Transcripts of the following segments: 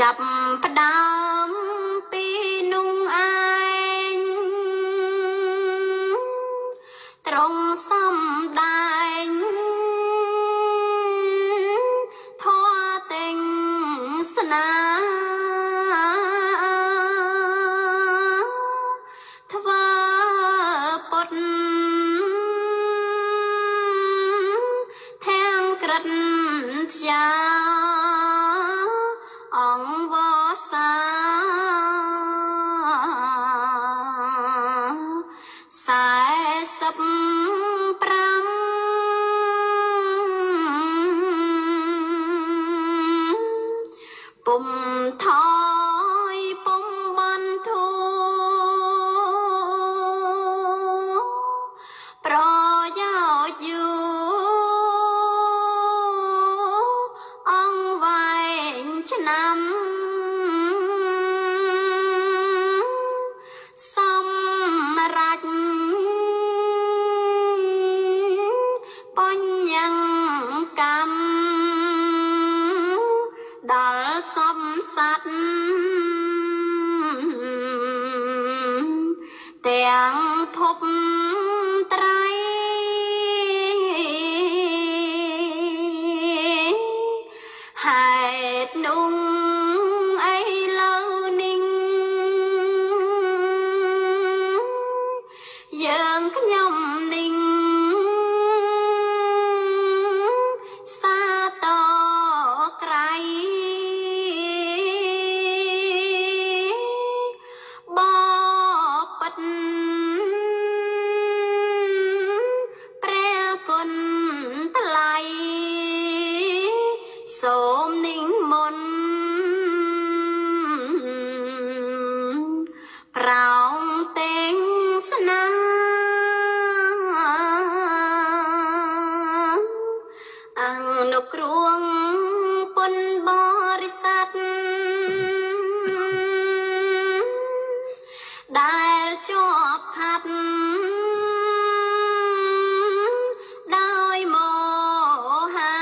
ចាប់ផ្ដើមពីនោះឯងត្រង់សំដែងធម៌ទេសនាធ្វើពុតធាំងក្រិតជាអង្គវសា45ពុំថយពុំបានធូរប្រយោជន៍យូរអង្គវែងឆ្នាំសម្រាប់បញ្ញកម្មដល់សំស័ត្វទាំងភពត្រៃហេតុនោះអីលើនេះយើងខ្ញុំនេះសាតក្រៃបបិទ្ធព្រះគុណថ្លៃសូមនិមន្តប្រោងទេសនាអនុគ្រងពុនបរិស័ទដែលជាប់ខាត់ដោយមហា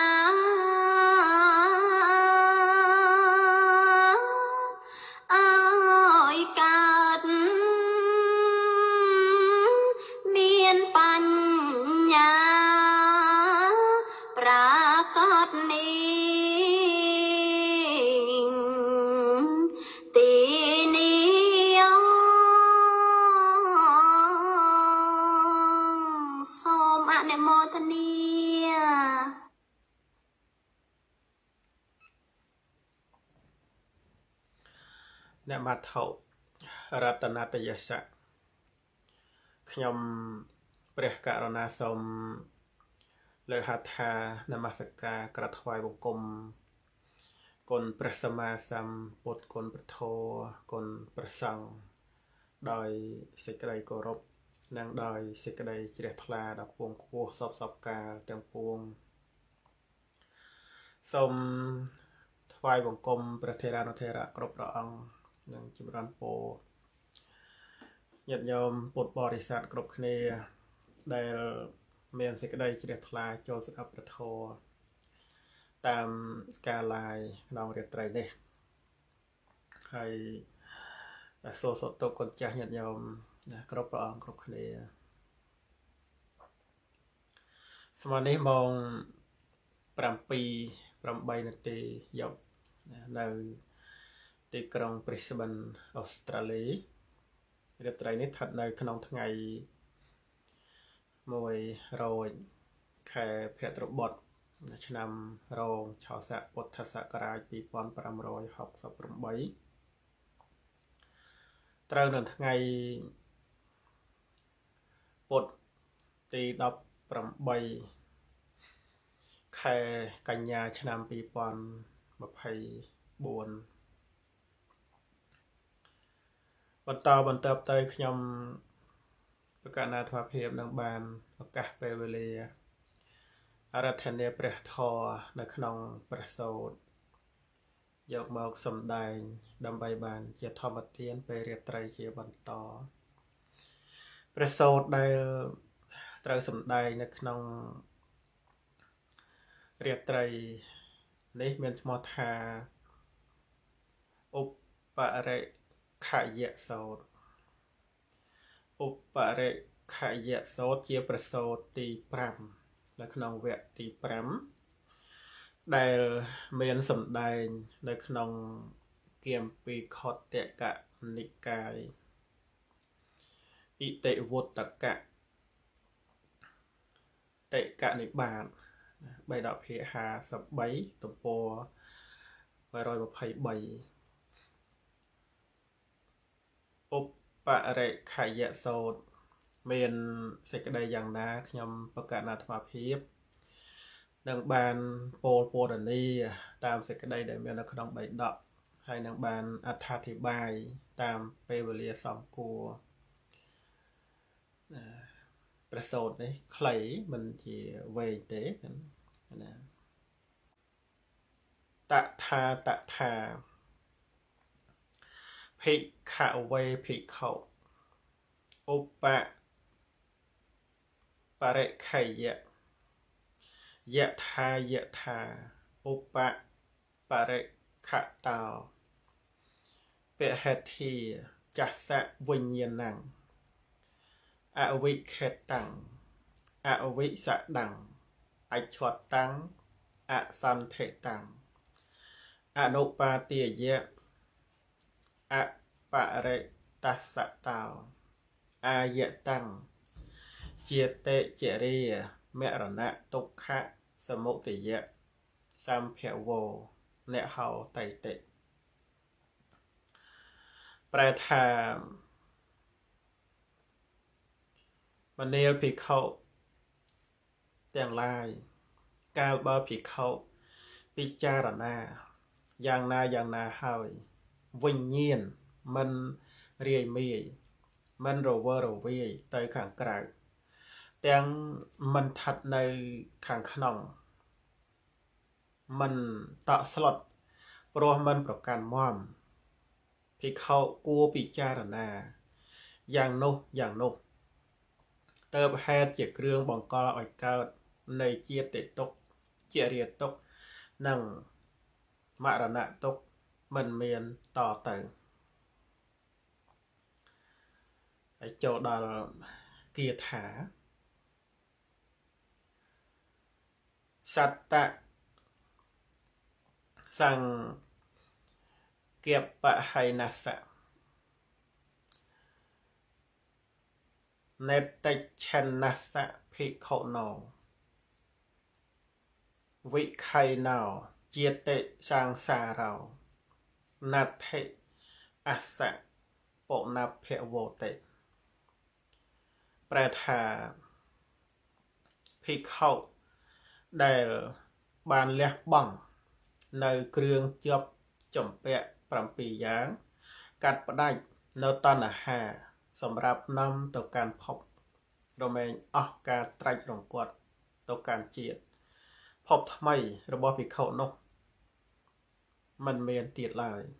អើយកើតមានបញ្ញាប្រាកដនេះទីនេះសូមអនុមោទនាអ្នកមត្ថុរតនតយស័កខ្ញុំព្រះករុណាសូមលើកហដ្ឋានមស្ការក្រាបថ្វាយបង្គំគុណព្រះសម្មាសម្ពុទ្ធគុណព្រះធម៌គុណព្រះសង្ឃដោយសេចក្តីគោរពនិងដោយសេចក្តីជ្រះថ្លាដល់ពងខ្ពស់សពកាលទាំងពួងសូមថ្វាយបង្គំព្រះថេរានុថេរៈគ្រប់ព្រះអង្គនិងចម្រើនពរញាតិញោមពុទ្ធបរិស័ទគ្រប់គ្នាដែលមានសេចក្តីជ្រះថ្លាចូលស្ដាប់ព្រះធម៌តាមការឡាយក្នុងរាត្រីនេះហើយសូមសុខទុក្ខគុណចាស់ញាតិញោមគ្រប់ព្រះអង្គគ្រប់គ្នាស្មើនេះម៉ោង7:08 នាទីយប់នៅទីក្រុង Brisbane អូស្ត្រាលីរាត្រីនេះស្ថិតនៅក្នុងថ្ងៃ1រោចខែភទ្របទឆ្នាំរោងឆោស័កពុទ្ធសករាជ2568ត្រូវនៅថ្ងៃពុទ្ធទី18ខែកញ្ញាឆ្នាំ2024បន្តទៅខ្ញុំប្រកាសណាធម៌ភាពនឹងបានឱកាសពេលវេលាអារាធនាព្រះធម៌នៅក្នុងព្រះសូត្រយកមកសម្ដែងដើម្បីបានជាធម្មទានពេលរាត្រីជាបន្តព្រះសូត្រដែលត្រូវសម្ដែងនៅក្នុងរាត្រីនេះមានឈ្មោះថាឧបរិខយៈសោតឧបរិខយៈសោតជាប្រសូតទី5នៅក្នុងវគ្គទី5ដែលមានសម្ដែងនៅក្នុងគម្ពីរខតកនិកាយឥតិវតកៈតេកនិបាតបេដកភាគ53ទំព័រ123ឧបរិខយៈសោតមានសេចក្តីយ៉ាងណាខ្ញុំប្រកាសអាត្មាភាពនឹងបានពោលពរនីតាមសេចក្តីដែលមាននៅក្នុងបេដកហើយនឹងបានអត្ថាធិប្បាយតាមពេលវេលាសមគួរប្រសូតនេះខ្លីមិនជាវែងទេណាតថាតថាភិក្ខវេភិក្ខុឧបបរិខយៈយថាយថាឧបបរិខតោពហេធាចស្សវិញ្ញាណังអវិខេតੰអវិសដੰអច្ឆតੰអសន្ធិតੰអនុបាទិយៈអបរិតស្សតោអាយតੰជាតេចរិយមរណៈទុក្ខសមុទយៈសម្ភវោអ្នកហៅតៃតិប្រែថាមនាលភិក្ខុទាំងឡាយកាលបើភិក្ខុពិចារណាយ៉ាងណាហើយវិញ្ញាណមិនរាយមាយមិនរវើរវាយទៅខាងក្រៅទាំងមិនស្ថិតនៅខាងក្នុងមិនតក់ស្លុតព្រោះមិនប្រកាន់មមភិក្ខុគួរពិចារណាយ៉ាងនោះទើបហេតុជាគ្រឿងបង្កឲ្យកើតនៃជាតិទុក្ខជារាទុក្ខនិងមរណទុក្ខមិនមានតទៅហើយចូលដល់គាថាសត្តសង្កេបហៃណសៈនេតិឆនសៈភិក្ខុណោវិខៃណោជាតិសង្សារោណដ្ឋិអស្សៈពុណភវោតិប្រែថាភិក្ខុដែលបានលះបង់នៅគ្រឿងជាប់ចំពាក់7យ៉ាងកាត់ផ្ដាច់នៅតណ្ហាសម្រាប់នាំទៅកាន់ភពរមែងអស់ការត្រាច់រង្គត់ទៅកាន់ជាតិភពថ្មីរបស់ភិក្ខុនោះមិនមានទៀតឡើយ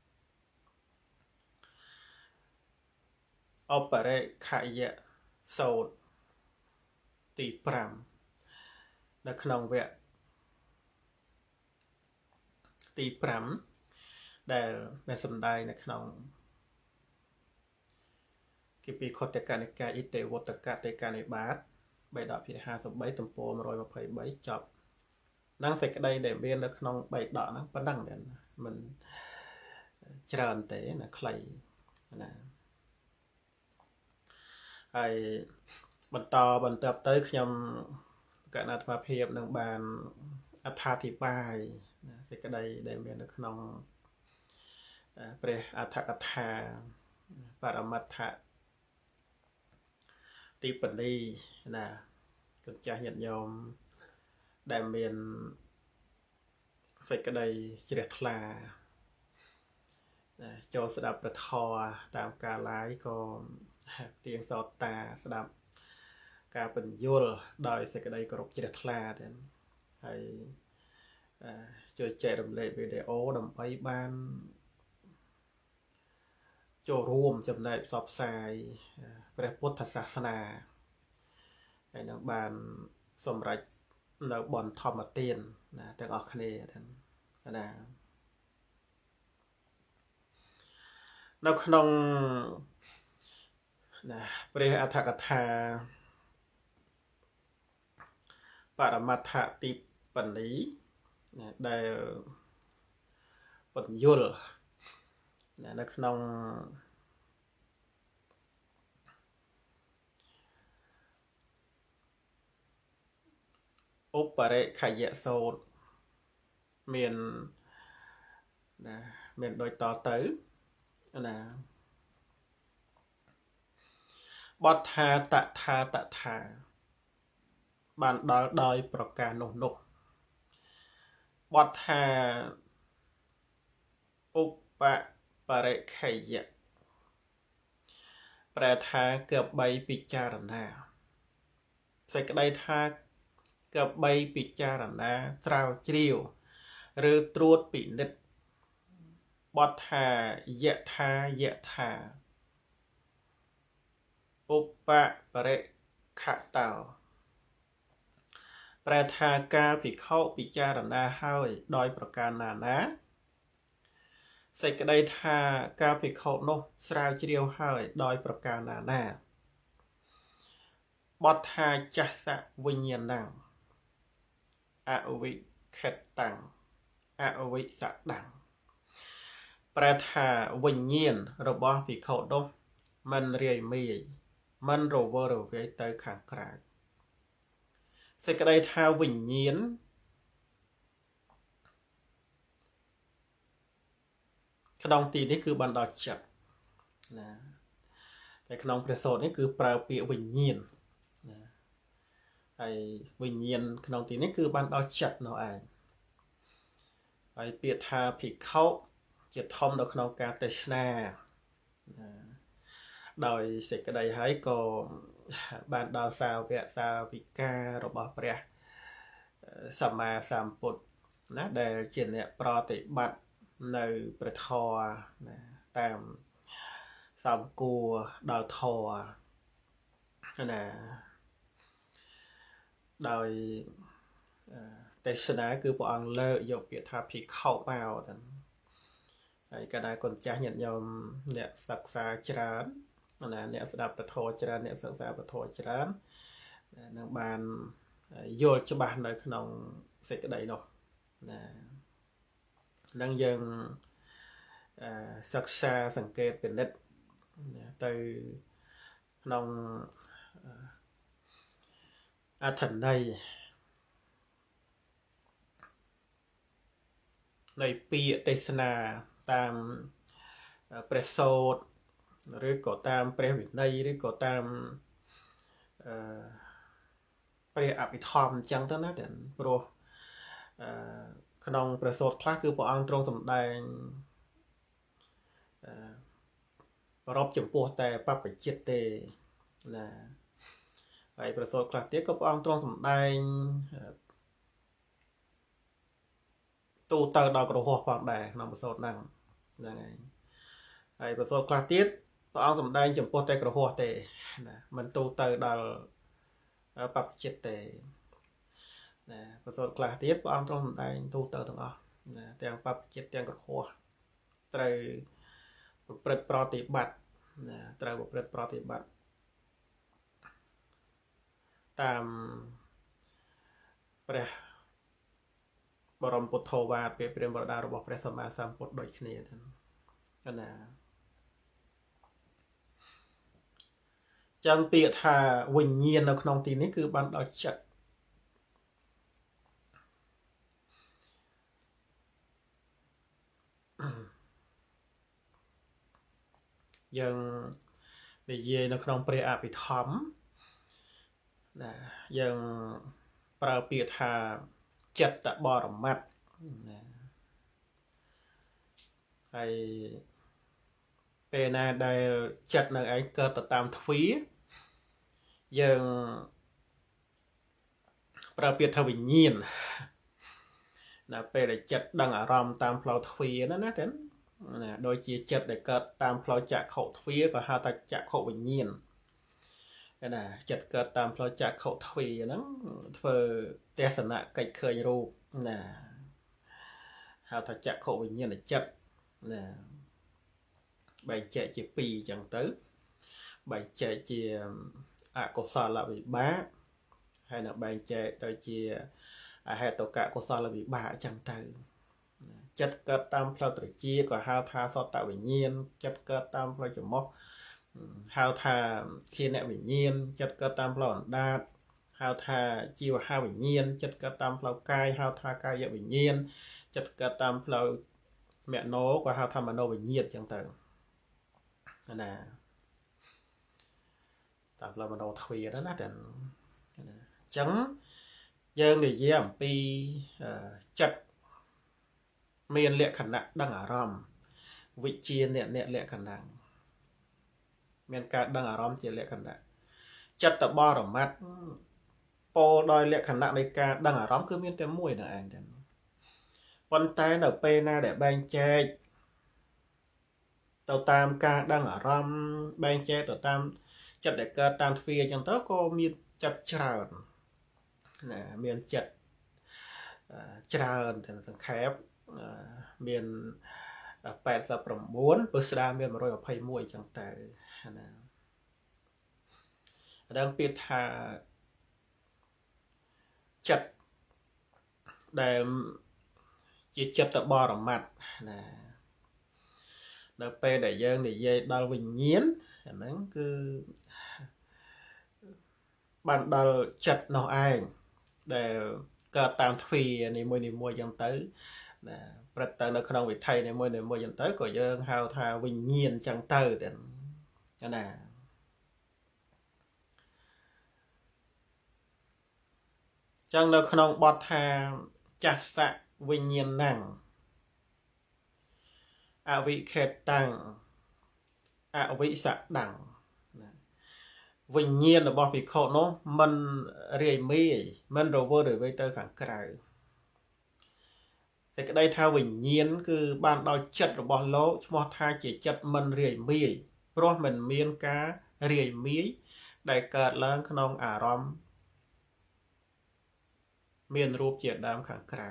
ឧបរិខយៈសោតទី5នៅក្នុងវគ្គទី5ដែលមានសម្ដែងនៅក្នុងគម្ពីរខតកនិកាយឥតិវតកតេកនិបាតបេដកភាគ53ទំព័រ123ចប់នឹងសេចក្តីដែលមាននៅក្នុងបេដកហ្នឹងប៉ុណ្ណឹងមិនច្រើនទេណាខ្លីណាហើយបន្តទៅខ្ញុំកណ្ណាអាត្មាភាពនឹងបានអត្ថាធិប្បាយសេចក្តីដែលមាននៅក្នុងព្រះអត្ថកថាបរមត្ថទីបនីណាកញ្ចាស់ញាតិញោមដែលមានសេចក្តីជ្រះថ្លាចូលស្ដាប់ព្រះធម៌តាមការឡាយក៏ទៀងសោតតាស្ដាប់ការបញ្យល់ដោយសេចក្តីគោរពជ្រះថ្លាទៀតហើយជួយចែករំលែកវីដេអូដើម្បីបានចូលរួមចំណែកផ្សព្វផ្សាយព្រះពុទ្ធសាសនាហើយនឹងបានសម្រេចនៅបនធម្មទានណាទាំងអស់គ្នាណានៅក្នុងណាព្រះអដ្ឋកថាបរមត្ថទីបនីដែលបញ្យលនៅក្នុងឧបរិខយសូត្រមានដូចតទៅណាបទថាតថាតថាបានដល់ដោយប្រការនោះបទថាឧបបរិខយៈប្រែថាគឺបីពិចារណាសេចក្តីថាគឺបីពិចារណាស្រាវជ្រាវឬត្រួតពិនិត្យបទថាយៈថាឧបបរិខតោប្រែថាការភិក្ខុពិចារណាហើយដោយប្រការណាសេចក្តីថាការភិក្ខុនោះស្រាវជ្រាវហើយដោយប្រការណាបទថាចាសៈវិញ្ញាណังអវិខិតតាំងអវិសតាំងប្រែថាវិញ្ញាណរបស់ភិក្ខុនោះមិនរាយមាយមិនរវើរវាយទៅខាងក្រៅសេចក្តីថាវិញ្ញាណក្នុងទីនេះគឺបានដល់ចិត្តណាតែក្នុងព្រះសូត្រនេះគឺប្រើពាក្យវិញ្ញាណណាហើយវិញ្ញាណក្នុងទីនេះគឺបានដល់ចិត្តនោះឯងហើយពាក្យថាភិក្ខុជាធំនៅក្នុងការទេសនាដោយសេចក្តីហើយក៏បានដល់សាវកសាវិការបស់ព្រះសម្មាសម្ពុទ្ធណាដែលជាអ្នកប្រតិបត្តិនៅព្រះធម៌ណាតាមសំគួរដល់ធម៌ណាដោយទេសនាគឺព្រះអង្គលើកយកពាក្យថាភិក្ខុមកហ្នឹងហើយកាលណាកូនចាស់ញាតិញោមអ្នកសិក្សាច្រើនណាអ្នកស្ដាប់ពធច្រើនអ្នកសិក្សាពធច្រើននឹងបានយល់ច្បាស់នៅក្នុងសេចក្តីនោះណានឹងយើងសិក្សាសង្កេតពិនិត្យទៅក្នុងអត្ថន័យនៃពាក្យទេសនាតាមព្រះសូត្រឬក៏តាមព្រះវិន័យឬក៏តាមព្រះអភិធម្មអញ្ចឹងទៅណាតែព្រោះក្នុងព្រះសូត្រខ្លះគឺព្រះអង្គទ្រង់សម្ដែងប្រពចំពោះតែបព្វជិតទេណាហើយព្រះសូត្រខ្លះទៀតក៏ព្រះអង្គទ្រង់សម្ដែងទូទៅដល់គ្រហស្ថផងដែរក្នុងព្រះសូត្រហ្នឹងហើយហើយព្រះសូត្រខ្លះទៀតព្រះអង្គសម្ដែងចំពោះតែគ្រហស្ថទេណាមិនទូទៅដល់បព្វជិតទេណាព្រះសូត្រខ្លះទៀតព្រះអង្គទ្រង់សម្ដែងទូទៅទាំងអស់ណាទាំងបព្វជិតទាំងគ្រហស្ថត្រូវប្រព្រឹត្តប្រតិបត្តិណាត្រូវប្រព្រឹត្តប្រតិបត្តិតាមព្រះបរមពុទ្ធោវាទពាក្យព្រាហ្មណ៍បរដារបស់ព្រះសម្មាសម្ពុទ្ធដូចគ្នាទៅណាចាំពាក្យថាវិញ្ញាណនៅក្នុងទីនេះគឺបានដល់ចិត្តយើងនិយាយនៅក្នុងព្រះអភិធម្មណាយើងប្រើពាក្យថាចិត្តបរមត្តណាហើយពេលណាដែលចិត្តនៅឯងកើតទៅតាមទ្វារយើងប្រើពាក្យថាវិញ្ញាណណាពេលដែលចិត្តដឹងអារម្មណ៍តាមផ្លូវទ្វារណាតែណាដូចជាចិត្តដែលកើតតាមផ្លូវចក្ខុទ្វារក៏ហៅថាចក្ខុវិញ្ញាណណាចិត្តកើតតាមផ្លូវចក្ខុទ្វារហ្នឹងធ្វើទេសនៈកិច្ចឃើញរូបណាហៅថាចក្ខុវិញ្ញាណចិត្តណាបែងចែកជា2ចឹងទៅបែងចែកជាអកុសលវិបាកហើយនឹងបែងចែកទៅជាអហេតុកកុសលវិបាកចឹងទៅចិត្តកើតតាមផ្លូវត្រជាក៏ហៅថាសតវិញ្ញាណចិត្តកើតតាមផ្លូវច្រមុះហៅថាធានវិញ្ញាណចិត្តកើតតាមផ្លូវអណ្ដាតហៅថាជីវហាវិញ្ញាណចិត្តកើតតាមផ្លូវកាយហៅថាកាយវិញ្ញាណចិត្តកើតតាមផ្លូវមโนក៏ហៅថាមโนវិញ្ញាណចឹងទៅណាតាមផ្លូវមโนទ្វារណាតែអញ្ចឹងយើងនិយាយអំពីចិត្តមានលក្ខណៈដឹងអារម្មណ៍វិជាអ្នកលក្ខណៈមានការដឹងអារម្មណ៍ជាលក្ខណៈចិត្តបរមត្តពោលដោយលក្ខណៈនៃការដឹងអារម្មណ៍គឺមានតែមួយនឹងឯងទេប៉ុន្តែនៅពេលណាដែលបែងចែកទៅតាមការដឹងអារម្មណ៍បែងចែកទៅតាមចិត្តដែលកើតតាមទ្វារអញ្ចឹងទៅក៏មានចិត្តច្រើនណាមានចិត្តច្រើនទាំងសង្ខេបមាន89ពឹស្ដាមាន121អញ្ចឹងទៅណាដល់ពាក្យថាចិត្តដែលជាចិត្តបរមត្តណានៅពេលដែលយើងនិយាយដល់វិញ្ញាណអាហ្នឹងគឺបានដល់ចិត្តនោះឯងដែលកើតតាមទ្វារនីមួយអញ្ចឹងទៅណាព្រឹត្តទៅនៅក្នុងវិថីនីមួយអញ្ចឹងទៅក៏យើងហៅថាវិញ្ញាណអញ្ចឹងទៅតែណាចឹងនៅក្នុងបទថាចស្សៈវិញ្ញាណังអវិខេតាំងអវិសដੰវិញ្ញាណរបស់ភិក្ខុនោះមិនរាយមាយមិនរវើរវាយទៅខាងក្រៅតែក្តីថាវិញ្ញាណគឺបានដល់ចិត្តរបស់លោកឈ្មោះថាជាចិត្តមិនរាយមាយព្រោះមិនមានការរាយមាយដែលកើតឡើងក្នុងអារម្មណ៍មានរូបជាដើមខាងក្រៅ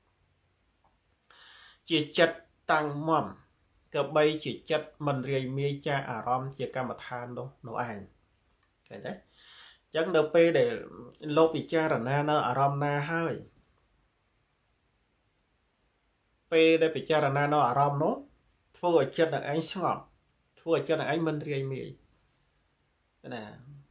ជាចិត្តតាំងមមក៏បីជាចិត្តមិនរាយមាយចាអារម្មណ៍ជាកម្មដ្ឋាននោះឯងឃើញទេអញ្ចឹងនៅពេលដែលលោកពិចារណានៅអារម្មណ៍ណាហើយពេលដែលពិចារណានៅអារម្មណ៍នោះធ្វើឲ្យចិត្តនឹងឯងស្ងប់ធ្វើឲ្យចិត្តនឹងឯងមិនរាយមាយណា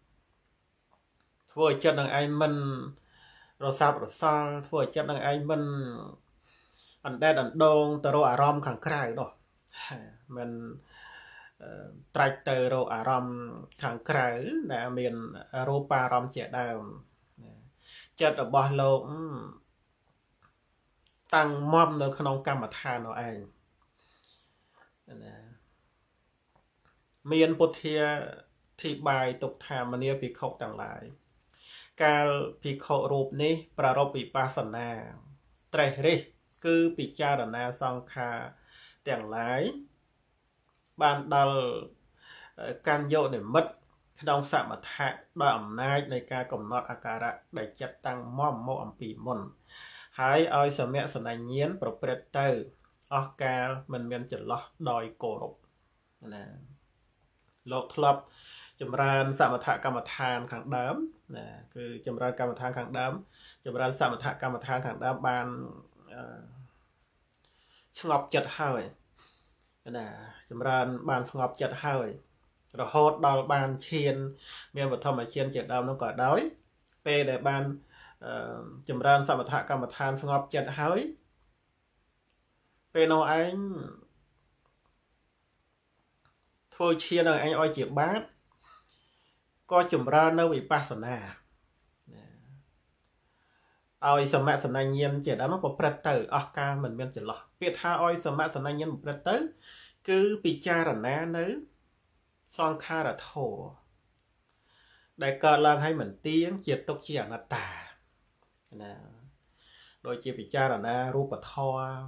ធ្វើឲ្យចិត្តនឹងឯងមិនរសាប់រសល់ធ្វើឲ្យចិត្តនឹងឯងមិនអណ្ដែតអណ្ដូងទៅរកអារម្មណ៍ខាងក្រៅនោះមិនត្រាច់ទៅរកអារម្មណ៍ខាងក្រៅដែលមានរូបារម្មណ៍ជាដើមចិត្តរបស់លោកតាំងមមនៅក្នុងកម្មដ្ឋាននោះឯងណាមានពុទ្ធាធិបាយទុកថាមនាភិក្ខុទាំងឡាយកាលភិក្ខុរូបនេះប្រារព្ធវិបស្សនាត្រេះរិះគឺពិចារណាសង្ខារទាំងឡាយបានដល់កាន់យកនិមិត្តក្នុងសមថៈដោយអំណាចនៃការកំណត់អាការៈដែលចិត្តតាំងមមមកអំពីមុនហើយឲ្យសមៈសនញ្ញាណប្រព្រឹត្តទៅអស់កាលមិនមានចន្លោះដោយគោរពណាលោកធ្លាប់ចម្រើនសមថកម្មដ្ឋានខាងដើមណាគឺចម្រើនកម្មដ្ឋានខាងដើមចម្រើនសមថកម្មដ្ឋានខាងដើមបានស្ងប់ចិត្តហើយណាចម្រើនបានស្ងប់ចិត្តហើយរហូតដល់បានឈានមានបឋមឈានជាដើមនោះក៏ដោយពេលដែលបានចម្រើនសមថកម្មដ្ឋានស្ងប់ចិត្តហើយពេលនោះឯងធ្វើឈាននឹងឯងឲ្យជាបាបក៏ចម្រើននៅវិបស្សនាឲ្យសមៈសនញ្ញាណជាដើមនោះប្រព្រឹត្តទៅអស់កាលមិនមានចន្លោះពាក្យថាឲ្យសមៈសនញ្ញាណប្រព្រឹត្តទៅគឺពិចារណានៅសង្ខារធម៌ដែលកើតឡើងឲ្យមិនទៀងជាទុក្ខជាអនត្តាណាដូចជាពិចារណារូបធម៌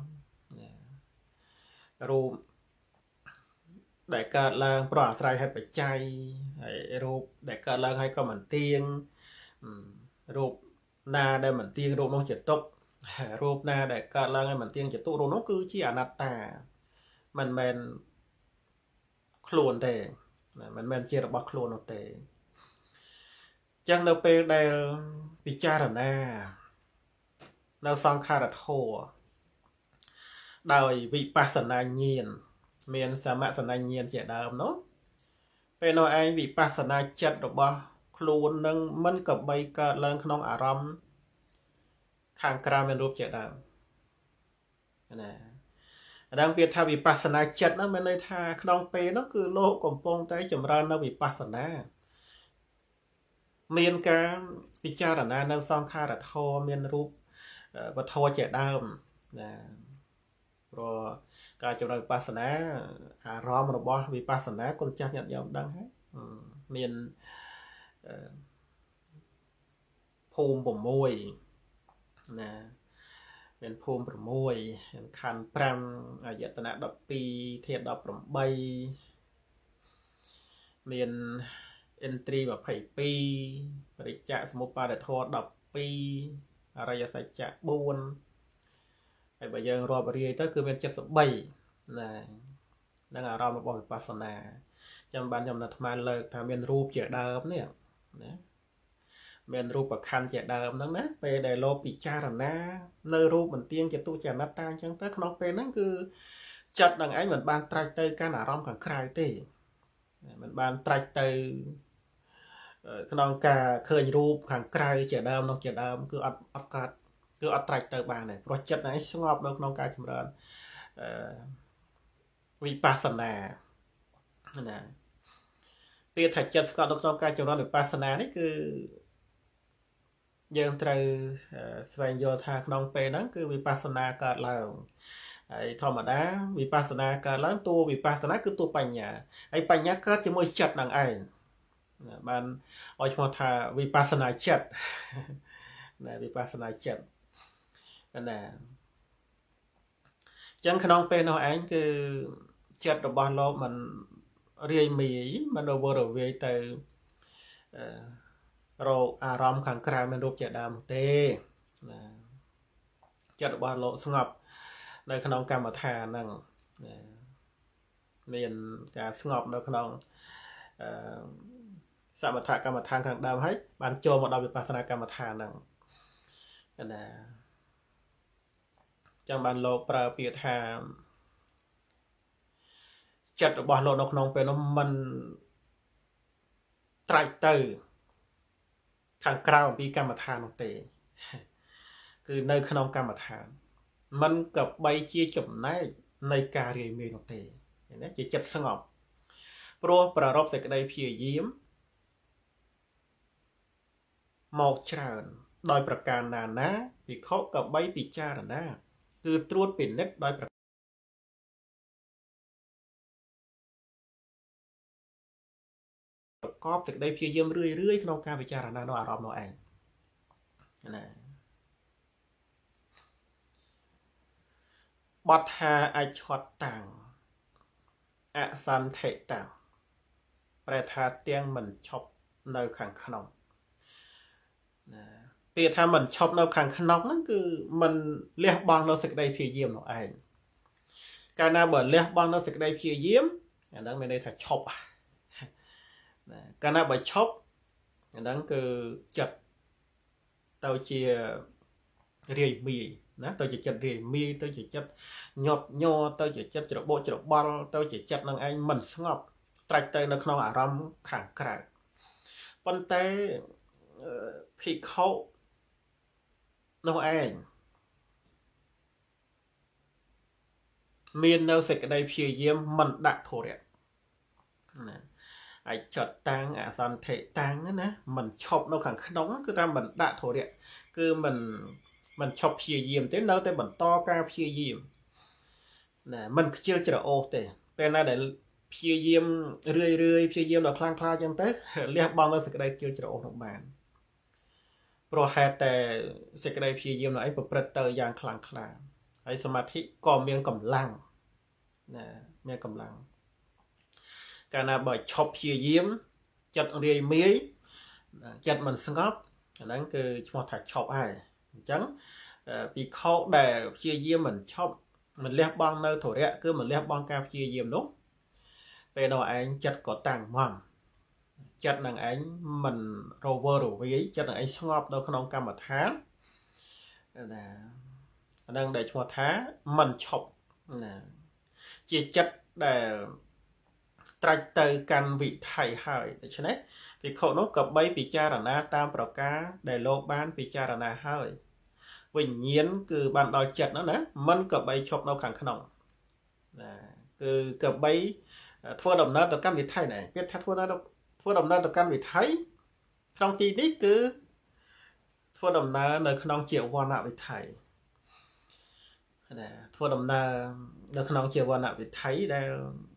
រូបដែលកើតឡើងប្រអាស្រ័យហេតុបច្ច័យហើយរូបដែលកើតឡើងហើយក៏មិនទៀងរូបណាដែលមិនទៀងរូបនោះជាទុក្ខរូបណាដែលកើតឡើងហើយមិនទៀងជាទុក្ខរូបនោះគឺជាអនត្តាមិនមែនខ្លួនទេមិនមែនជារបស់ខ្លួននោះទេចឹងនៅពេលដែលពិចារណានៅសង្ខារធម៌ដោយវិបស្សនាញាណមានសមសនាញាណជាដើមនោះពេលនោះឯងវិបស្សនាចិត្តរបស់ខ្លួននឹងមិនក៏បីកើតឡើងក្នុងអារម្មណ៍ខាងក្រៅមានរូបជាដើមណាដល់ពាក្យថាវិបស្សនាចិត្តហ្នឹងមានន័យថាក្នុងពេលនោះគឺលោកកំពុងតែចម្រើននៅវិបស្សនាមានការពិចារណានៅសង្ខារធម៌មានរូបវត្ថុជាដើមណាព្រោះការចម្រើនវិបស្សនាអារម្មណ៍របស់វិបស្សនាគុណចាស់ញាតិញោមដឹងហើយមានភូមិ6ណាមានភូមិ6មានខណ្ឌ5អាយតនៈ12ធាតុ18មានឥន្ទ្រី22បរិច្ចសមុបាទធម៌12អរិយសច្ចៈ4ហើយបើយើងរាប់រាយទៅគឺមាន73ណានឹងអារម្មណ៍របស់វិបស្សនាចាំបានខ្ញុំអាត្មាលើកថាមានរូបជាដើមនេះណាមានរូបខណ្ឌជាដើមហ្នឹងណាពេលដែលលោកពិចារណានៅរូបបន្ទាងជាទុជាអនត្តាអញ្ចឹងទៅក្នុងពេលហ្នឹងគឺចិត្តនឹងឯងមិនបានត្រាច់ទៅកាន់អារម្មណ៍ខាងក្រៅទេមិនបានត្រាច់ទៅក្នុងការឃើញរូបខាងក្រៅជាដើមនោះជាដើមគឺអត់កើតគឺអត់ត្រាច់ទៅបានទេព្រោះចិត្តហ្នឹងស្ងប់នៅក្នុងការចម្រើនវិបស្សនាណាពាក្យថាចិត្តស្ងប់នៅក្នុងការចម្រើនវិបស្សនានេះគឺយើងត្រូវស្វែងយល់ថាក្នុងពេលហ្នឹងគឺវិបស្សនាកើតឡើងហើយធម្មតាវិបស្សនាកើតឡើងតួវិបស្សនាគឺតួបញ្ញាហើយបញ្ញាកើតជាមួយចិត្តនឹងឯងបានឲ្យឈ្មោះថាវិបស្សនាចិត្តណាវិបស្សនាចិត្តណាចឹងក្នុងពេលនោះឯងគឺចិត្តរបស់លោកមិនរាយមាយមិនរវើរវាយទៅរោគអារម្មណ៍ខាងក្រៅមានរូបជាដើមទេណាចិត្តរបស់លោកស្ងប់នៅក្នុងកម្មដ្ឋានហ្នឹងមានការស្ងប់នៅក្នុងសមថកម្មដ្ឋានខាងដើមហើយបានចូលមកដល់វិបស្សនាកម្មដ្ឋានហ្នឹងណាចឹងបានលោកប្រើពាក្យថាចិត្តរបស់លោកនៅក្នុងពេលនោះមិនត្រាច់ទៅខាងក្រៅអំពីកម្មដ្ឋាននោះទេគឺនៅក្នុងកម្មដ្ឋានมันក៏បីជាចំណែកនៃការរាយមាយនោះទេណាជាចិត្តស្ងប់ព្រោះប្រារព្ធសេចក្តីព្យាយាមមកច្រើនដោយប្រការណាភិក្ខុក៏បីពិចារណាគឺត្រួតពិនិត្យដោយប្រកបសេចក្តីព្យាយាមរឿយៗក្នុងការពិចារណានៅអារម្មណ៍នោះឯងណាបទថាអច្ឆតតាំងអសន្ធិតាំងប្រែថាទាំងមិនឈប់នៅខាងក្នុងណាពាក្យថាមិនឈប់នៅខាងក្នុងហ្នឹងគឺមិនលះបង់នៅសេចក្តីព្យាយាមនោះឯងកាលណាបើលះបង់នៅសេចក្តីព្យាយាមអាហ្នឹងមានន័យថាឈប់ណាកាលណាបើឈប់អាហ្នឹងគឺចិត្តទៅជារាយមាយណាទៅជាចិត្តរាយមាយទៅជាចិត្តញាប់ញ័រទៅជាចិត្តច្របូកច្របល់ទៅជាចិត្តនឹងឯងមិនស្ងប់ត្រាច់ទៅនៅក្នុងអារម្មណ៍ខាងក្រៅប៉ុន្តែភិក្ខុនោះឯងមាននៅសេចក្តីព្យាយាមមិនដាក់ធុរៈណាអច្ឆតតាំងអសន្ធិតាំងណាមិនឈប់នៅខាងក្នុងគឺថាមិនដាក់ធុរៈគឺមិនឈប់ព្យាយាមទេនៅតែបន្តការព្យាយាមណាមិនខ្ជិលច្រអូសទេពេលណាដែលព្យាយាមរឿយព្យាយាមដល់ខ្លាំងខ្លាចឹងទៅលះបង់នៅសេចក្តីខ្ជិលច្រអូសនោះបានព្រោះហេតុតែសេចក្តីព្យាយាមនោះឯងប្រព្រឹត្តទៅយ៉ាងខ្លាំងក្លាហើយសមាធិក៏មានកម្លាំងណាមានកម្លាំងកាលណាបើឈប់ព្យាយាមចិត្តរាយមាយចិត្តមិនស្ងប់អាហ្នឹងគឺឈ្មោះថាឈប់ហើយអញ្ចឹងភិក្ខុដែលព្យាយាមមិនឈប់មិនលះបង់នៅធុរៈគឺមិនលះបង់ការព្យាយាមនោះពេលនោះឯងចិត្តក៏តាំងមកចិត្តនឹងឯងមិនរវើរវាយចិត្តនឹងឯងស្ងប់នៅក្នុងកម្មដ្ឋានណាអានឹងដែលឈ្មោះថាមិនឈប់ណាជាចិត្តដែលត្រាច់ទៅកាន់វិថីហើយដូច្នេះភិក្ខុនោះក៏បីពិចារណាតាមប្រការដែលលោកបានពិចារណាហើយវិញ្ញាណគឺបានដល់ចិត្តហ្នឹងណាមិនក៏បីឈប់នៅខាងក្នុងណាគឺក៏បីធ្វើដំណើរទៅកាន់វិថីដែរពាក្យថាធ្វើដំណើរទៅកាន់វិថីក្នុងទីនេះគឺធ្វើដំណើរនៅក្នុងជាវណ្ណវិថីណាធ្វើដំណើរនៅក្នុងជាវណ្ណវិថីដែល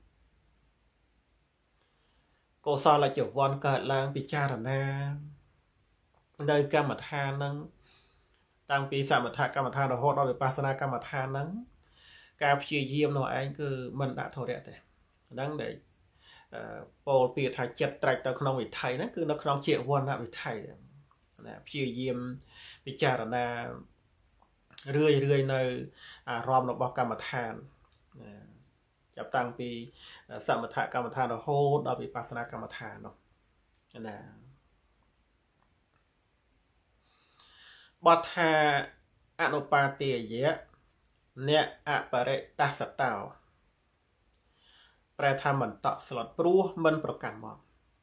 កុសលជាវណ្ណកើតឡើងពិចារណានៅកម្មដ្ឋានហ្នឹងតាំងពីសមថកម្មដ្ឋានរហូតដល់វិបស្សនាកម្មដ្ឋានហ្នឹងការព្យាយាមនោះឯងគឺមិនដាក់ធរៈទេហ្នឹងដែលពោលពាក្យថាចិត្តត្រាច់ទៅក្នុងវិថីហ្នឹងគឺនៅក្នុងជាវណ្ណវិថីណាព្យាយាមពិចារណារឿយនៅអារម្មណ៍របស់កម្មដ្ឋានណាចាប់តាំងពីសមថកម្មដ្ឋានរហូតដល់វិបស្សនាកម្មដ្ឋាននោះណាបទថាអនុបាទេយៈអ្នកអបរិតសតោប្រែថាមិនតក់ស្លុតព្រោះមិនប្រកាន់មក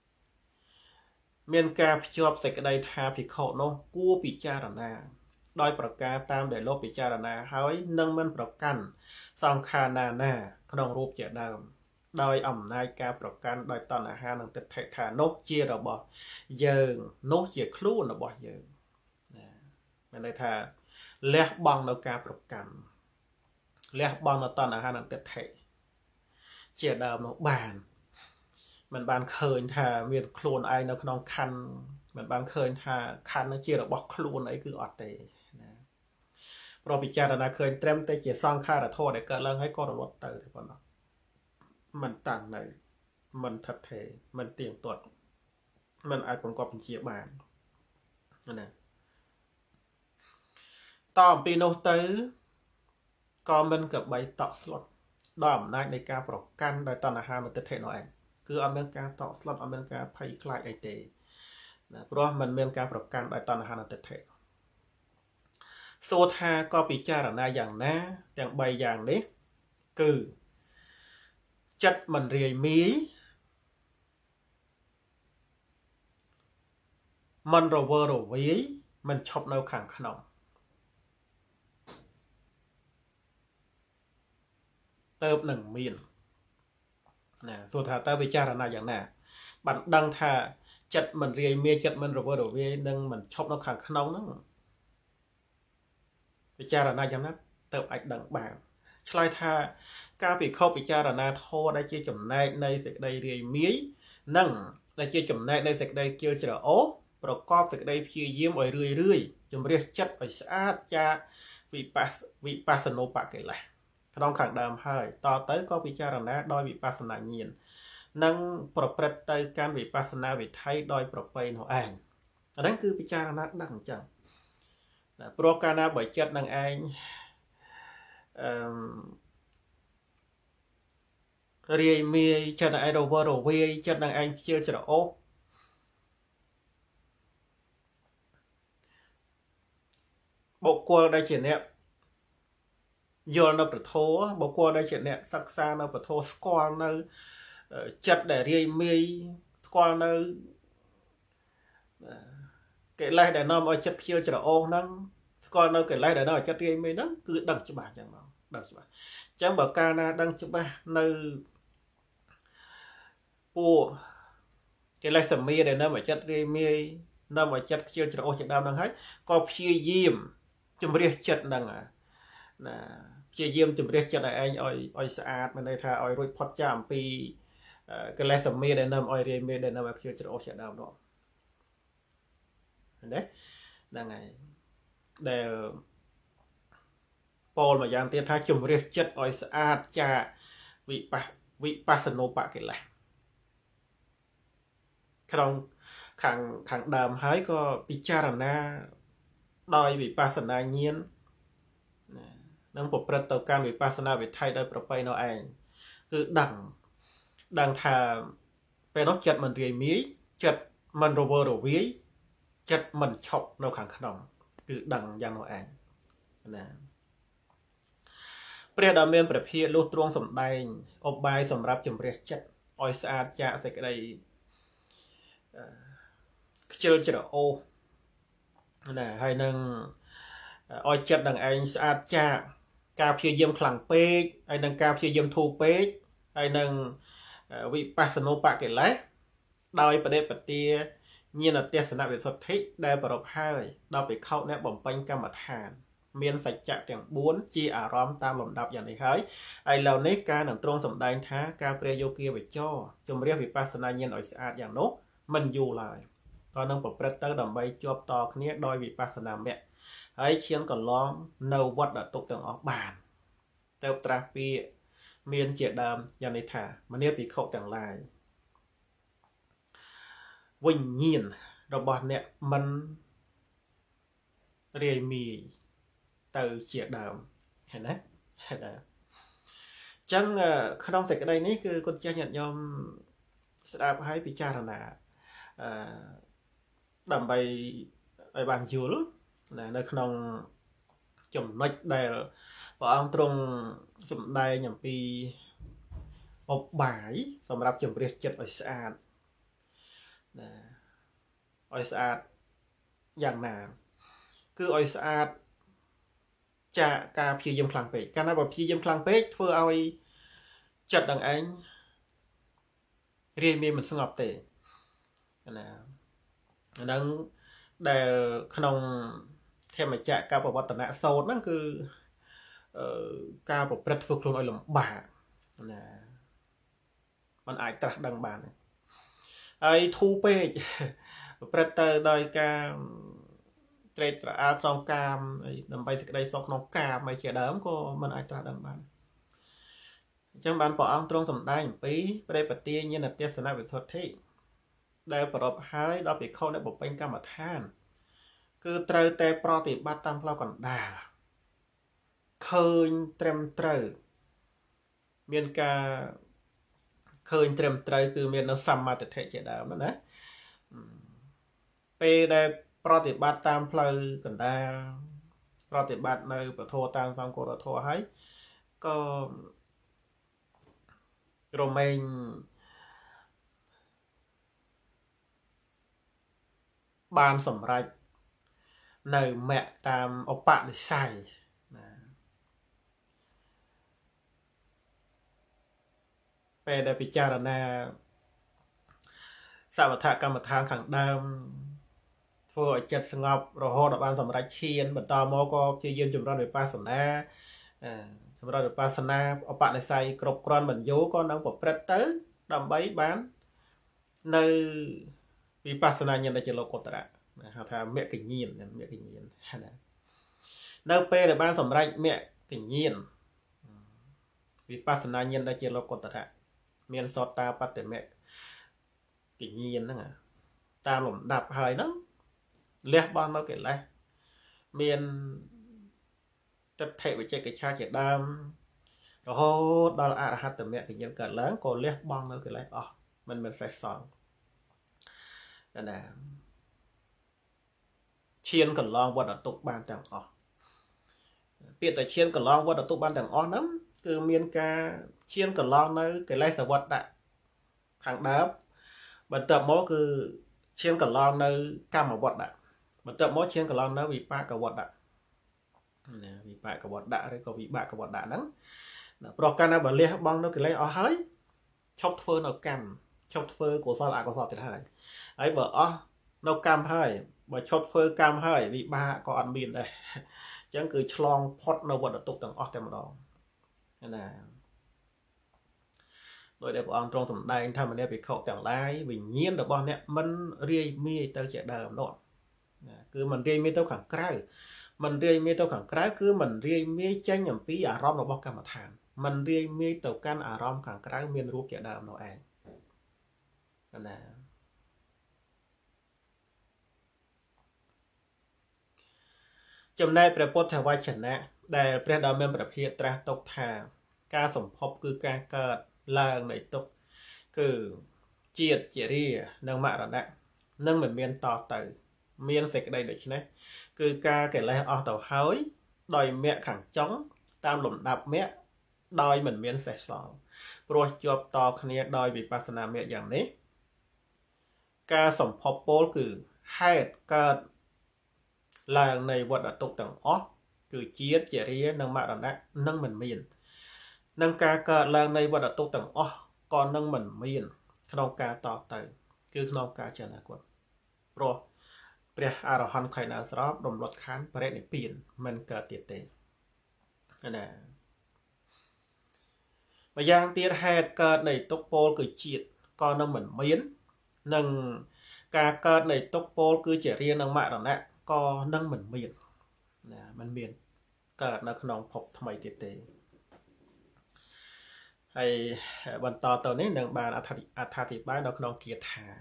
មានការភ្ជាប់សេចក្តីថាភិក្ខុនោះគួរពិចារណាដោយប្រការតាមដែលលោកពិចារណាហើយនឹងមិនប្រកាន់សង្ខារណាក្នុងរូបជាដើមដោយអំណាចការប្រកាន់ដោយតណ្ហានិងទិដ្ឋិថានោះជារបស់យើងនោះជាខ្លួនរបស់យើងណាមានន័យថាលះបង់នៅការប្រកាន់លះបង់នៅតណ្ហានិងទិដ្ឋិជាដើមនោះបានមិនបានឃើញថាមានខ្លួនឯងនៅក្នុងខណ្ឌមិនបានឃើញថាខណ្ឌនឹងជារបស់ខ្លួនអីគឺអត់ទេណាព្រោះពិចារណាឃើញត្រឹមតែជាសង្ខារធម៌ដែលកើតឡើងហើយក៏រលត់ទៅទេប៉ុណ្ណោះមិនតាំងនៅមិនថិតថេរមិនទៀងទាត់មិនអាចបង្កប់បញ្ជាបានណាតអំពីនោះទៅក៏មិនក៏បីតក់ស្លុតដោយអំណាចនៃការប្រកាន់ដោយតណ្ហានិងទិដ្ឋិនោះឯងគឺអត់មានការតក់ស្លុតអត់មានការភ័យខ្លាចអីទេណាព្រោះมันមានការប្រកាន់ដោយតណ្ហានិងទិដ្ឋិសួរថាក៏ពិចារណាយ៉ាងណាទាំង3យ៉ាងនេះគឺចិត្តមិនរាយមាយមិនរវើរវាយមិនឈប់នៅខាងក្នុងទៅនឹងមានណាសួរថាតើពិចារណាយ៉ាងណាបានដឹងថាចិត្តមិនរាយមាយចិត្តមិនរវើរវាយនឹងមិនឈប់នៅខាងក្នុងហ្នឹងពិចារណាយ៉ាងណាទៅអាចដឹងបានឆ្លើយថាការពិខុសពិចារណាធម៌ដែលជាចំណែកនៃសេចក្តីរាយមាយនិងដែលជាចំណែកនៃសេចក្តីជឿច្រអូសប្រកបសេចក្តីព្យាយាមឲ្យរឿយជំរះចិត្តឲ្យស្អាតចាកវិបស្សនោបកិលេសក្នុងខាងដើមហើយតទៅក៏ពិចារណាដោយវិបស្សនាញាណនិងប្រព្រឹត្តទៅកាន់វិបស្សនាវិថីដោយប្រពៃនោះឯងអាហ្នឹងគឺពិចារណាដឹងអញ្ចឹងព្រោះកាលណាបើចិត្តនឹងឯងរាយមាយចិត្តនឹងឯងរវើរវាយចិត្តនឹងឯងខ្ជិលច្រអូសបុគ្គលដែលជាអ្នកយល់នៅប្រធោបុគ្គលដែលជាអ្នកសិក្សានៅប្រធោស្គាល់នៅចិត្តដែលរាយមាយស្គាល់នៅកិលេសដែលនាំឲ្យចិត្តខ្ជិលច្រអូសហ្នឹងស្គាល់នៅកិលេសដែលនាំឲ្យចិត្តរាយមាយហ្នឹងគឺដឹងច្បាស់ចឹងមកដឹងច្បាស់អញ្ចឹងបើកាលណាដឹងច្បាស់នៅពួកកិលេសសមាដែលនាំឲ្យចិត្តរាយមាយនាំឲ្យចិត្តខ្ជិលច្រអូសជាដើមហ្នឹងហើយក៏ព្យាយាមជំរះចិត្តហ្នឹងណាព្យាយាមជំរះចិត្តឲ្យឯងឲ្យស្អាតមានន័យថាឲ្យរួចផុតចាកអំពីកិលេសសមាដែលនាំឲ្យរាយមាយដែលនាំឲ្យខ្ជិលច្រអូសជាដើមនោះណាហ្នឹងហើយដែលពោលមួយយ៉ាងទៀតថាជំរះចិត្តឲ្យស្អាតចាកវិបស្សនោបកិលេសក្នុងខាងដើមហើយក៏ពិចារណាដោយវិបស្សនាញាណនឹងប្រព្រឹត្តទៅកាន់វិបស្សនាវិថីដោយប្រពៃនោះឯងគឺដឹង đang thà về nó chật mình rìa mí chật mình rover rồi ví chật mình chọc đâu khẳng khẩn cứ đằng giang nó ảnh nè ព្រះដ៏មានព្រះភិក្ខលុះទ្រង់សម្ដែងឧបាយសម្រាប់ជំរះចិត្តឲ្យស្អាតចាកសេចក្តីខ្ជិលច្រអូសណាហើយនឹងឲ្យចិត្តនឹងឯងស្អាតចាកការព្យាយាមខ្លាំងពេកហើយនឹងការព្យាយាមធូរពេកហើយនឹងវិបស្សនោបកិលេសដោយបដិបទាញាណទេសនវិសុទ្ធិដែលប្រពហើយដល់ភិក្ខុអ្នកបំពេញកម្មដ្ឋានមានសច្ចៈទាំង4ជាអារម្មណ៍តាមលំដាប់យ៉ាងនេះហើយឥឡូវនេះការនឹងទ្រង់សម្ដែងថាការព្រះយោគាវចរជំរះវិបស្សនាញាណឲ្យស្អាតយ៉ាងនោះមិនយូរឡើយក៏នឹងប្រព្រឹត្តទៅដើម្បីជាប់តគ្នាដោយវិបស្សនាមគ្គហើយឈានកន្លងនៅវត្តទុកទាំងអស់បានទៅត្រាស់ពីមានជាដើមយ៉ាងនេះថាមនាភិក្ខុទាំងឡាយវិញ្ញាណរបស់អ្នកមិនរាយមាយទៅជាដើមឃើញណាអញ្ចឹងក្នុងសេចក្តីនេះគឺគុណចាស់ញាតិញោមស្ដាប់ហើយពិចារណាដើម្បីឲ្យបានយល់នៅក្នុងចំណុចដែលព្រះអង្គទ្រង់សម្ដែងអំពីឧបាយសម្រាប់ជំរះចិត្តឲ្យស្អាតឲ្យស្អាតយ៉ាងណាគឺឲ្យស្អាតចាកការព្យាយាមខ្លាំងពេកកាលណាបើព្យាយាមខ្លាំងពេកធ្វើឲ្យចិត្តដងឯងរាយមានមិនស្ងប់ទេណាអាហ្នឹងដែលក្នុងធម្មចក្រកបវត្តនៈសោតហ្នឹងគឺការប្រព្រឹត្តធ្វើខ្លួនឲ្យលំបាកណាมันអាចត្រាស់ដឹងបានហើយធូរពេកប្រព្រឹត្តទៅដោយការត្រេកត្រអាលក្នុងកាមដើម្បីសេចក្តីសុខក្នុងកាមឲ្យជាដើមក៏មិនអាចត្រាស់ដឹងបានអញ្ចឹងបានព្រះអង្គទ្រង់សម្ដែងអំពីព្រះបទាញាណទេសនវិសុទ្ធិដែលប្រពហើយដល់ភិក្ខុអ្នកបំពេញកម្មដ្ឋានគឺត្រូវតែប្រតិបត្តិតាមផ្លូវកណ្ដាលឃើញត្រឹមត្រូវមានការឃើញត្រឹមត្រូវគឺមាននៅសម្មាទិដ្ឋិជាដើមណាពេលដែលប្រតិបត្តិតាមផ្លូវកណ្ដាលប្រតិបត្តិនៅពធតាមសង្ឃរធម៌ហើយក៏រមែងបានសម្រេចនៅមគ្គតាមឧបនិស្ស័យណាពេលដែលពិចារណាសមថកម្មដ្ឋានខាងដើមធ្វើឲ្យចិត្តស្ងប់រហូតដល់បានសម្រេចឈានបន្តមកក៏ព្យាយាមចម្រើនវិបស្សនាចម្រើនវិបស្សនាឧបនិស្ស័យគ្រប់គ្រាន់បញ្ញោក៏នឹងប្រព្រឹត្តទៅដើម្បីបាននៅវិបស្សនាញាណដែលជាលោកុត្តរៈហៅថាមគ្គញាណណានៅពេលដែលបានសម្រេចមគ្គញាណវិបស្សនាញាណដែលជាលោកុត្តរៈមានសតតាបតិមគ្គញាណហ្នឹងតាមលំដាប់ហើយហ្នឹងលះបង់នៅកិលេសមានទិដ្ឋិវិជកិច្ឆាជាដើមរហូតដល់អរហត្តមគ្គញាណកើតឡើងក៏លះបង់នៅកិលេសអស់មិនមានសេសសល់ណាឈានកន្លងវត្តទុកបានទាំងអស់ពាក្យតែឈានកន្លងវត្តទុកបានទាំងអស់ហ្នឹងគឺមានការឈានកន្លងនៅកិលេសវត្តៈខាងដើមបន្ទាប់មកគឺឈានកន្លងនៅកម្មវត្តៈបន្ទាប់មកឈានកន្លងនៅវិបាកវត្តៈណាវិបាកវត្តៈឬក៏វិបាកវត្តៈហ្នឹងប្រកាសណាបើលះបង់នៅកិលេសអស់ហើយឈប់ធ្វើនៅកម្មឈប់ធ្វើកុសលអកុសលទៀតហើយបើអស់នៅកម្មហើយបើឈប់ធ្វើកម្មហើយវិបាកក៏អត់មានដែរអញ្ចឹងគឺឆ្លងផុតនៅវត្តទុកទាំងអស់តែម្ដងណាដោយដែលព្រះអង្គទ្រង់សម្ដែងថាមនាភិក្ខុទាំងឡាយវិញ្ញាណរបស់អ្នកមិនរាយមាយទៅជាដើមនោះណាគឺមិនរាយមាយទៅខាងក្រៅមិនរាយមាយទៅខាងក្រៅគឺមិនរាយមាយចេញអំពីអារម្មណ៍របស់កម្មដ្ឋានមិនរាយមាយទៅកាន់អារម្មណ៍ខាងក្រៅមានរូបជាដើមនោះឯងណាចំណែកព្រះពុទ្ធវចនៈដែលព្រះដ៏មានព្រះភិក្ខត្រាស់ទុកថាការសម្ភពគឺការកើតឡើងនៃទុក្ខ cứ chiết chỉ ri nâng mạ rồi nè nâng mình miên to từ miên sẽ cái đây được chứ này cứ ca cái lấy ở tàu hối đòi mẹ khẳng chống tam lùm đạp mẹ đòi mình miên sẽ sọ rồi chụp to khné đòi bị pasana mẹ dạng này ca sòng phop pol cứ hai ca là này vật ở tục tầng ó cứ chiết chỉ ri nâng mạ rồi nè nâng mình miên nâng ca là này vật ở tục tầng ó còn nâng mình miên không ca to từ cứ không ca trở lại quật rồi bây giờ ở hòn khai nào đó đồng luật khán và để biển mình cả tiệt tệ nè mà giang tiệt hạt cờ này tốc pol cứ chiết còn nó mình miến nâng ca cờ này tốc pol cứ chỉ riêng nâng mạng rồi nè còn nâng mình miến nè mình miến cờ nó không phục thay tiệt tệ hay bận to tờ này nâng bàn à thịt bái nó không kiệt hà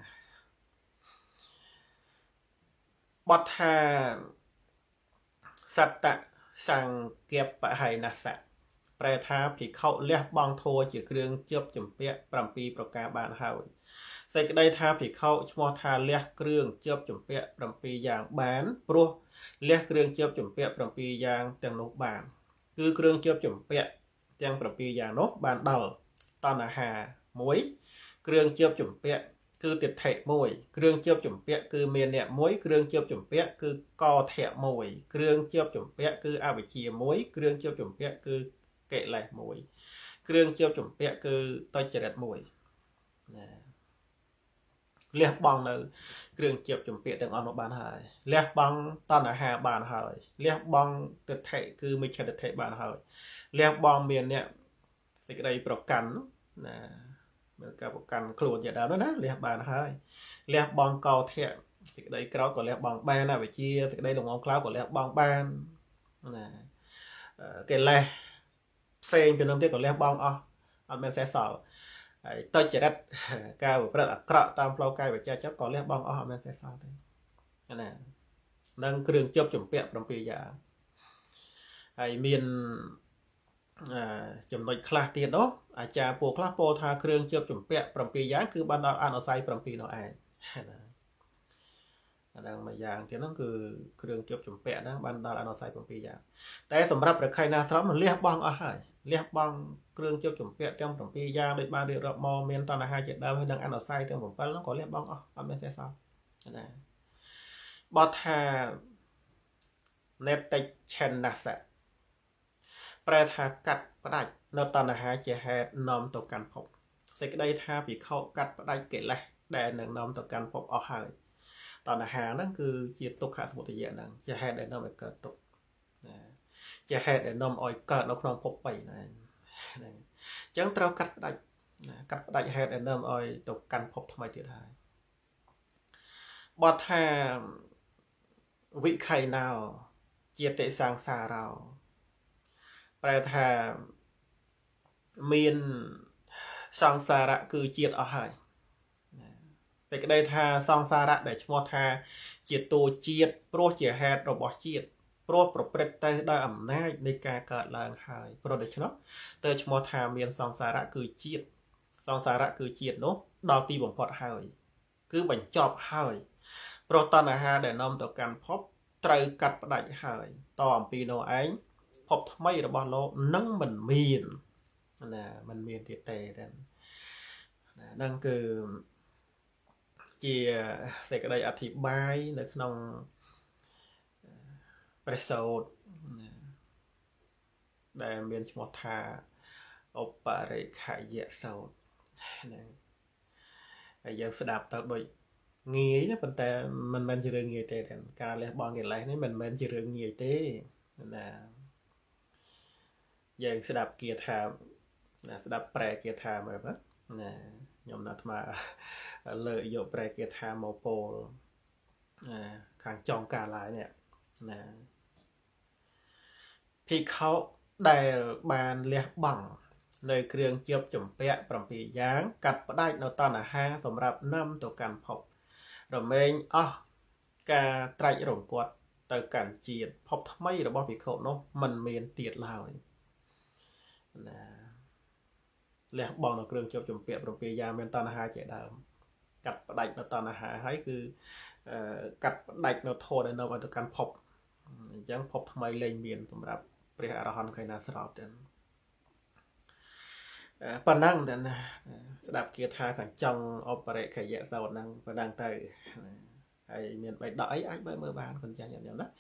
bọt hà sát tạ sang kẹp bạ hay nà sạประธานผีเข้าเลี้ยบองโทจีเครื่องเจือบจุ่มเปียปรำปีประกาบานเฮาใส่กระไดทาผีเข้าชมอทาเลี้ยเครื่องเจือบจุ่มเปียปรำปีอย่างบานปลัวเลี้ยเครื่องเจือบจุ่มเปียปรำปีอย่างแตงนกบานคือเครื่องเจือบจุ่มเปียแตงปรำปีอย่างนกบานเดาตอนอาหารมวยเครื่องเจือบจุ่มเปียคือติดเทะมวยเครื่องเจือบจุ่มเปียคือเมียนเนี่ยมวยเครื่องเจือบจุ่มเปียคือกอเทะมวยเครื่องเจือบจุ่มเปียคืออาวิเชียมวยเครื่องเจือบจุ่มเปียคือเกะไหลมวยเครื่องเจียวจุ่มเปียคือต้อยเจริญมวยเลี้ยบองเลยเครื่องเจียวจุ่มเปียแต่งออนบานหายเลี้ยบองตอนอาหารบานหายเลี้ยบองติดเทะคือไม่ใช่ติดเทะบานหายเลี้ยบองเมียนเนี่ยสิ่งใดประกันนะเหมือนกับประกันครูอย่างเดียวนะเลี้ยบานหายเลี้ยบองเกาเทะสิ่งใดกล้าก็เลี้ยบองแบนนะไปเชียสิ่งใดลงองคล้าก็เลี้ยบองแบนนะเกล้เซงเป็นน้ำเตี้ยกับเลี้ยบองอันเป็นเสสอต้อยเจริญกาวประดับกระตามโปรไกแบบเจ้าก่อเลี้ยบองอันเป็นเสสอเลยนั่นนั่งเครื่องเจียบจุ่มเปียปรำปียาไอเมียนจุ่มหน่อยคลาเตียนเนาะอาจารย์ปูคลาโปธาเครื่องเจียบจุ่มเปียปรำปียาคือบรรดาอันเอาไซปรำปีเนาะไอดังมาอย่างที่นั่นคือเครื่องเจียบจุ่มเปียนะบรรดาอันเอาไซปรำปียาแต่สำหรับใครนาสำมันเลี้ยบองเลี้ยบองเครื่องเจียวจุ่มเปียจังผมปียาโดยบางเดือนมอเมียนตอนอาหารเจ็ดดาวให้ดังอันเอาไซจังผมไปแล้วก็เลี้ยบองเอาไม่ใช่ซ้ำนะบอทาเนตเชนนัสประธากัดประดัยในตอนอาหารเจแฮดนอมต่อการพบสิ่งใดท่าปีเข้ากัดประดัยเกล็ดแดนหนึ่งนอมต่อการพบเอาหายตอนอาหารนั่นคือจีตุกขาสมุทรเยนั่งเจแฮดแดนนอมไปเกิดตุกจะเหตุđể nôm oi cợt nó không phục bảy này chẳng trao cắt đại hệ để nôm oi tục căn phục thay thiệt hại bọt hà vị khai nào chia tệ sang xa rào bài thà miền sang xa rạ cứ chiết ở hải thì cái đây thà sang xa rạ để cho thà chiết tô chiết pro chia hệ rồi bỏ chiếtโปรประพฤติได้อำนาจในการเกิดแรงหายโปรเดชเนาะเตอร์ชมอทาเมียนสองสาระคือจีดสองสาระคือจีดเนาะดาวตีบ่มพอดหายคือบรรจบหายโปรตอนอาหารได้นำต่อการพบไตรกัดประดัยหายต่อปีโนไอพบทำไมระบาดโลนั่งมันมีนนะมันมีนที่เตะนั่นคือเจียเสกได้อธิบายในขนมประสดได้เมียนชมทาอุปาริขายเยสดยังสดับต่อโดยเงี้ยนะแต่มันเป็นเรื่องเงี้ยแต่การเลี้ยบอลเงี้ยไรนี่มันเป็นเรื่องเงี้ยเต้นะยังสดับเกียร์ทามสดับแปรเกียร์ทามอะไรแบบนะยอมนัดมาเลยโยแปรเกียร์ทามโมโปข้างจองการหลายเนี่ยนะพี่เขาได้บานเลี้ยบังเลยเครื่องเจียบจุ่มเปียปรำปีย้างกัดได้ในตอนอาหารสำหรับนำตัวการพบเราเมงการไตรหลงกวดต่อการเจียดพบทำไมเราบอกพี่เขาเนาะมันเมียนเตียดลาวนะលះបង់នៅគ្រឿងជាប់ជំពាក់7យ៉ាងមានតណ្ហាជាដើមកាត់ផ្ដាច់នៅតណ្ហាហើយគឺកាត់ផ្ដាច់នៅធម៌ដែលនៅទៅកាន់ភពអញ្ចឹងភពថ្មីលែងមានសម្រាប់ព្រះអរហន្តខៃណាស្របទៅប៉ុណ្ណឹងទៅណាស្ដាប់គាថាខាងចង់អបរិខយៈសោតហ្នឹងប៉ុណ្ណឹងទៅហើយមានបៃដកអីអាចបើមើលបានគាត់ចាស់ញ៉ាំណា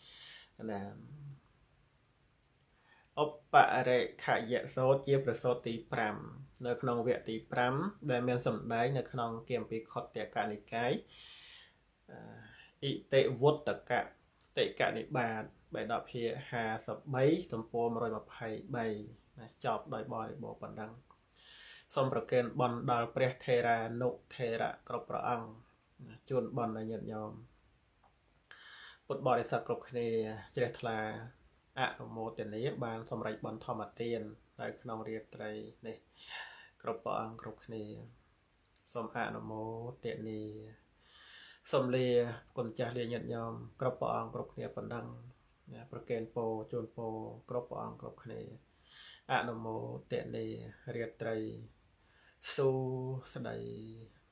អបរិខយៈសោតជាប្រសូតទី5នៅក្នុងវគ្គទី5ដែលមានសម្ដែងនៅក្នុងគម្ពីរខុទ្ទកនិកាយអ៊ិតិវុត្តកៈតិកនិបាតបេដកភា53ទំព័រ123ណាចប់ដោយបរិបូរណ៍ប៉ុណ្ណឹងសូមប្រគេនបន់ដល់ព្រះថេរានុថេរៈគ្រប់ព្រះអង្គជូនបន់ដល់ញាតិញោមពុទ្ធបរិស័ទគ្រប់គ្នាជ្រះថ្លាអនុមោទនាបានសម្រេចបន់ធម្មទាននៅក្នុងរាត្រីនេះគ្រប់ព្រះអង្គគ្រប់គ្នាសូមអនុមោទនាសូមលាគុណចាស់លាញាតិញោមគ្រប់ព្រះអង្គគ្រប់គ្នាប៉ុណ្ណឹងប្រគេនពរជូនពរគ្រប់ព្រះអង្គគ្រប់គ្នាអនុមោទនារាត្រីសួស្តី